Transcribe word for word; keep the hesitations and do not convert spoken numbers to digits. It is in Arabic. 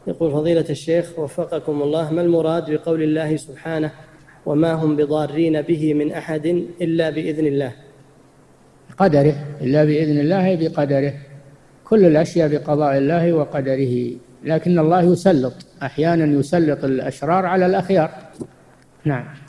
يقول فضيلة الشيخ وفقكم الله، ما المراد بقول الله سبحانه وما هم بضارين به من أحد إلا بإذن الله؟ قدره، إلا بإذن الله بقدره، كل الأشياء بقضاء الله وقدره، لكن الله يسلط أحيانا، يسلط الأشرار على الأخيار. نعم.